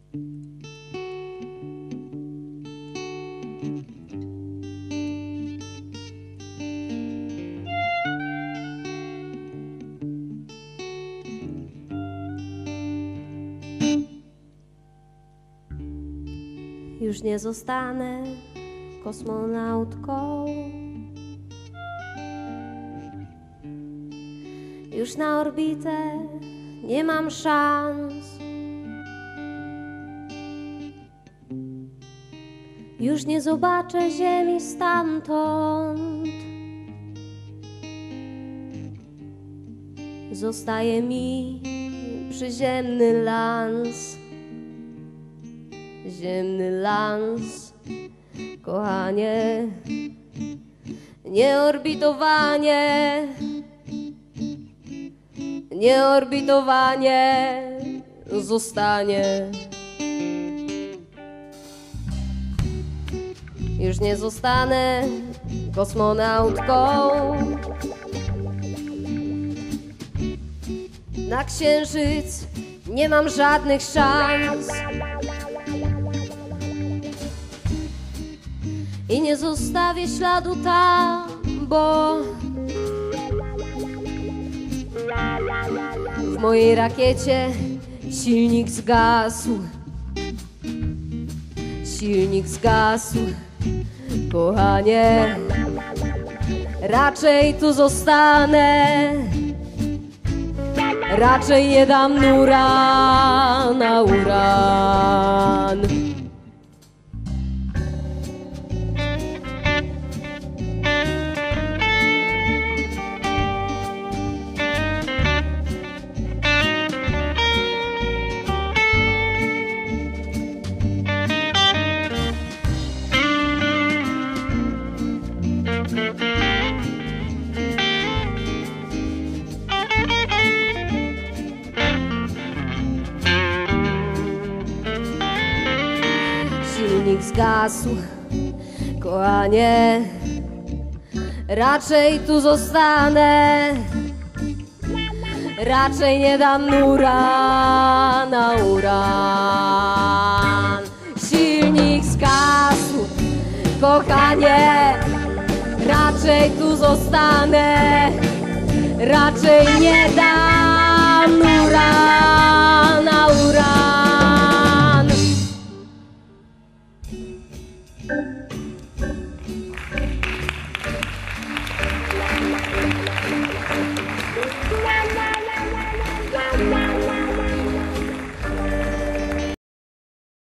Już nie zostanę kosmonautką. Już na orbitę nie mam szans. Już nie zobaczę Ziemi stamtąd. Zostaje mi przyziemny lans. Ziemny lans, kochanie, nie orbitowanie, nie orbitowanie zostanie. Już nie zostanę kosmonautką. Na Księżyc nie mam żadnych szans. I nie zostawię śladu tam, bo w mojej rakiecie silnik zgasł. Silnik zgasł, kochanie, raczej tu zostanę. Raczej nie dam nura na uran. Silnik zgasł, kochanie, raczej tu zostanę. Raczej nie dam nura na uran. Silnik zgasł, kochanie, raczej tu zostanę. Raczej nie dam nura na uran.